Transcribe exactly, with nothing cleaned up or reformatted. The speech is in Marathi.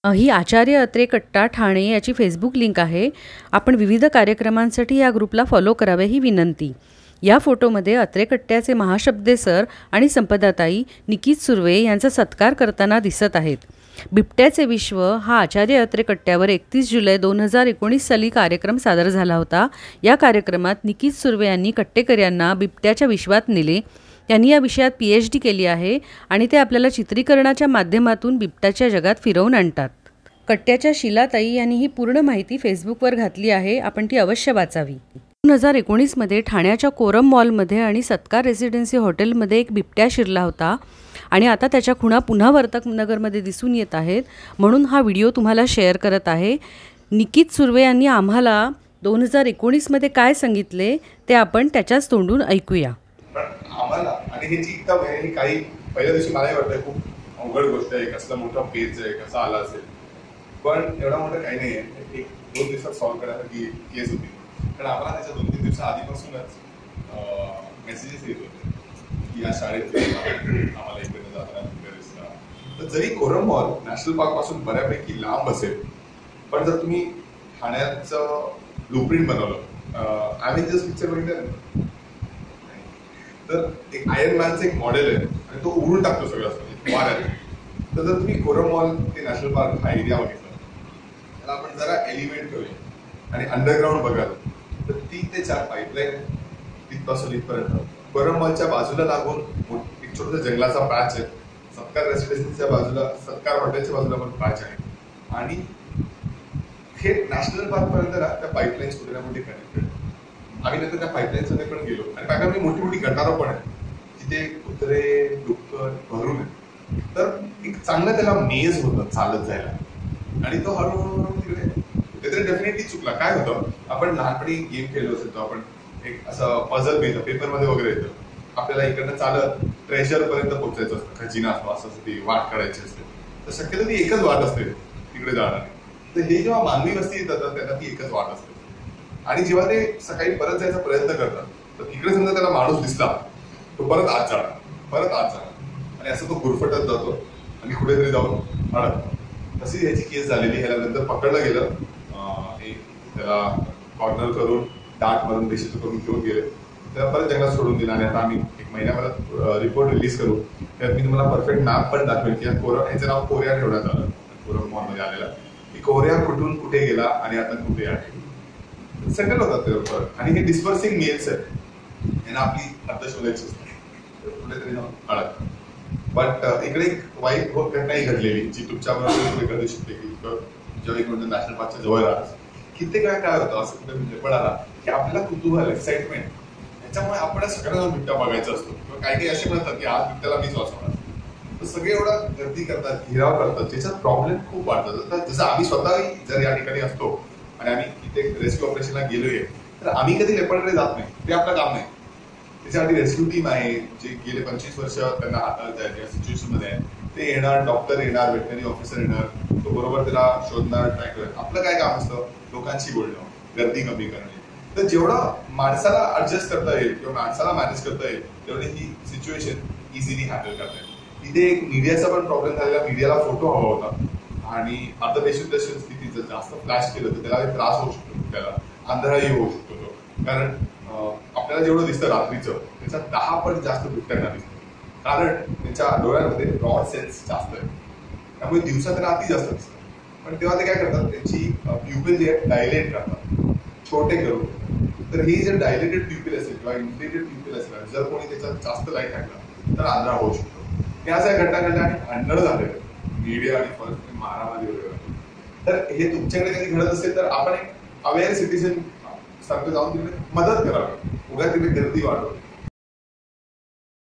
ही आचार्य अत्रे कट्टा ठाणे याची फेसबुक लिंक आहे. आपण विविध कार्यक्रमांसाठी या ग्रुपला फॉलो करावे ही विनंती. या फोटोमध्ये अत्रे कट्ट्याचे महाशब्दे सर आणि संपदाताई निकित सुर्वे यांचा सत्कार करताना दिसत आहेत. बिबट्याचे विश्व हा आचार्य अत्रे कट्ट्यावर एकतीस जुलै दोन हजार एकोणीस साली कार्यक्रम सादर झाला होता. या कार्यक्रमात निकित सुर्वे यांनी कट्टेकऱ्यांना बिबट्याच्या विश्वात नेले. त्यांनी या विषयात पी एच डी केली आहे आणि ते आपल्याला चित्रीकरणाच्या माध्यमातून बिबट्याच्या जगात फिरवून आणतात. कट्ट्याच्या शिलाताई यांनी ही पूर्ण माहिती फेसबुकवर घातली आहे. आपण ती अवश्य वाचावी. दोन हजार एकोणीसमध्ये ठाण्याच्या कोरम मॉलमध्ये आणि सत्कार रेसिडेन्सी हॉटेलमध्ये एक बिबट्या शिरला होता आणि आता त्याच्या खुणा पुन्हा वर्तकनगरमध्ये दिसून येत आहेत. म्हणून हा व्हिडिओ तुम्हाला शेअर करत आहे. निकित सुर्वे यांनी आम्हाला दोन हजार एकोणीसमध्ये काय सांगितले ते आपण त्याच्याच तोंडून ऐकूया. आम्हाला आणि ह्याची एकदम हे काही पहिल्या दिवशी मलाही वाटतं खूप अवघड गोष्ट आहे, कसला मोठा पेज आहे, कसा आला असेल, पण एवढा मोठा काही नाही आहे. एक दोन दिवसात सॉल्व्ह करण्यासाठी केस होती. कारण आम्हाला त्याच्या दोन तीन दिवसा आधीपासूनच मेसेजेस येत होते की या शाळेत आम्हाला इकडे जाताना. तर जरी कोरम मॉल नॅशनल पार्क पासून बऱ्यापैकी लांब असेल, पण जर तुम्ही ठाण्याचं ब्लूप्रिंट बनवलं, आम्ही जस्ट पिक्चर बघितलं तर एक आयर्न मॅनचं एक मॉडेल आहे आणि तो उडून टाकतो सगळं वाऱ्यात. तर जर तुम्ही कोरम मॉल ते नॅशनल पार्क हा एरिया बघितला तर आपण जरा एलिव्हेट करूया आणि अंडरग्राऊंड बघाल तर तीन ते चार पाईपलाईन तिथपासून इथपर्यंत. कोरम मॉलच्या बाजूला लागून एक छोटा जंगलाचा पॅच आहे. सत्कार रेसिडेन्सीच्या बाजूला, सत्कार हॉटेलच्या बाजूला पण पॅच आहे आणि हे नॅशनल पार्क पर्यंत ना त्या पाईपलाईन्स कुठे ना कुठे कनेक्टेड. आम्ही नंतर त्या पाईपलाईन्स मध्ये पण गेलो आणि पाईपलाईन मोठी मोठी गटारं पण आहे जिथे कुत्रे डुक्कर भरून आहे. तर एक चांगलं त्याला मेज होतं चालत जायला आणि तो हळूहळू तिकडे काहीतरी डेफिनेटली चुकला. काय होतं, आपण लहानपणी गेम खेळलो असेल तर आपण एक असं पझल मिळतं पेपरमध्ये वगैरे येतं, आपल्याला इकडनं चालत ट्रेजर पर्यंत पोहोचायचं असतं, खजिना असतो असं ती वाट काढायची असते. तर शक्यतो ती एकच वाट असते तिकडे जाणारी. तर हे जेव्हा मानवी वस्ती येतात त्यांना ती एकच वाट असते आणि जेव्हा ते सकाळी परत जायचा प्रयत्न करतात तर तिकडे समजा त्याला माणूस दिसला तो परत आत जाणार, परत आत जाणार आणि असं तो गुरफटत जातो आणि कुठेतरी जाऊन अडकतो. तशी ह्याची केस झालेली. ह्याला नंतर पकडलं गेलं, त्याला कॉर्नर करून डाट मारून देशीचं करून घेऊन गेले. त्याला परत जंगलात सोडून दिला आणि आता आम्ही एक महिन्याभरात रिपोर्ट रिलीज करू. त्यात मी तुम्हाला परफेक्ट मॅप पण दाखवेल की कोरा ह्याचं नाव कोरिया ठेवण्यात आलं कोरम मॉलमध्ये आलेला, की कोरिया कुठून कुठे गेला आणि आता कुठे आहे सेटल होतात ते लोक. आणि हे डिस्पर्सिंग मेल्स आहेत, यांना आपली अर्थ शोधायची असते, कुठेतरी जाऊन अडकतात. बट इकडे एक वाईट घटनाही घडलेली जी तुमच्याबरोबर घडू शकते की जेव्हा एक म्हणजे नॅशनल पार्कच्या जवळ राहत कित्येक वेळा काय होतं असं कुठे म्हणजे पण आला की आपल्याला कुतूहल एक्साइटमेंट याच्यामुळे आपण सगळ्यांना बिबट्या बघायचा असतो किंवा काही काही असे म्हणतात की आज बिबट्याला मीच वाचवणार. तर सगळे एवढा गर्दी करतात, घेराव करतात, ज्याच्यात प्रॉब्लेम खूप वाढतात. जसं आम्ही स्वतःही जर या ठिकाणी असतो आणि आम्ही तिथे रेस्क्यू ऑपरेशनला गेलोय तर आम्ही कधी लेपर्डकडे जात नाही, ते आपलं काम नाही. त्याच्यासाठी रेस्क्यू टीम आहे जे गेले पंचवीस वर्ष त्यांना हाताळत आहेत या सिच्युएशन मध्ये आहे. ते येणार, डॉक्टर येणार, वेटनरी ऑफिसर येणार, तो बरोबर त्याला शोधणार, ट्राय करणार. आपलं काय काम असतं, लोकांशी बोलणं, गर्दी कमी करणे. तर जेवढं माणसाला ऍडजस्ट करता येईल किंवा माणसाला मॅनेज करता येईल तेवढी ही सिच्युएशन इझिली हँडल करता येईल. तिथे एक मीडियाचा पण प्रॉब्लेम झालेला, मीडियाला फोटो हवा होता आणि अर्धबेशुद्ध स्थितीत जर जास्त फ्लॅश केलं तर त्याला त्रास होऊ शकतो, त्याला अंधाराही होऊ शकतो तो. कारण आपल्याला जेवढं दिसतं रात्रीचं त्याच्या दहा पट जास्त बिबट्यांना दिसतं, कारण त्यांच्या डोळ्यांमध्ये रॉड सेन्स जास्त आहे, त्यामुळे दिवसा त्यांना अति जास्त दिसतं. पण तेव्हा ते काय करतात, त्यांची प्युपिल जे आहे डायलेट करतात, छोटे करून. तर ही जर डायलेटेड प्युपिल असेल किंवा इन्फ्लेटेड प्युपिल असेल, जर कोणी त्याच्यात जास्त लाईट टाकला तर आंधळा होऊ शकतो. या सगळ्या घटना घडल्या आणि भांडण झालेलं मीडिया आणि फरक मारामारी वगैरे. तर हे तुमच्याकडे कधी घडत असेल तर आपण एक अवेअर सिटीझन सारखं जाऊन तिकडे मदत करावी, उगा तिकडे गर्दी वाढवली.